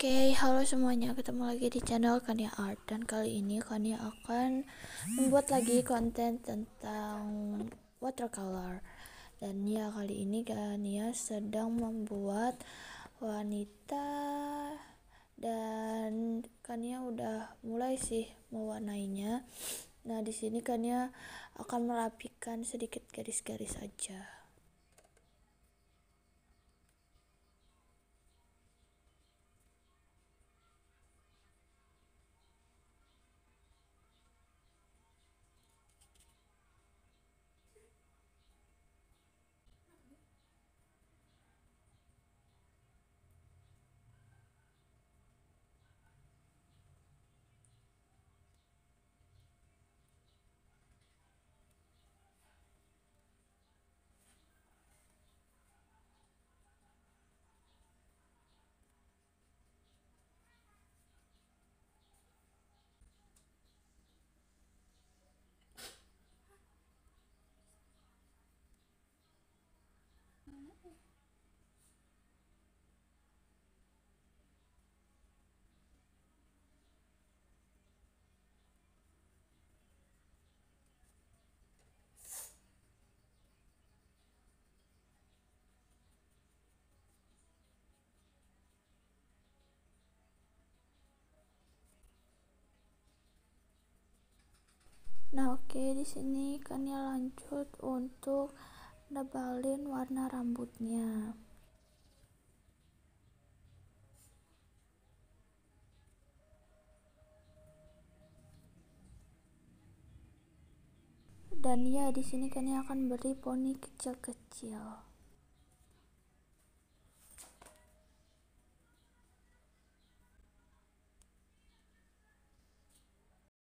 Oke, halo semuanya, ketemu lagi di channel Kania Art. Dan kali ini Kania akan membuat lagi konten tentang watercolor. Dan ya, kali ini Kania sedang membuat wanita. Dan Kania udah mulai sih mewarnainya. Nah, di sini Kania akan merapikan sedikit garis-garis saja. Nah, oke, di sini kan ya lanjut untuk nebalin warna rambutnya. Dan ya, di sini kan ya akan beri poni kecil-kecil.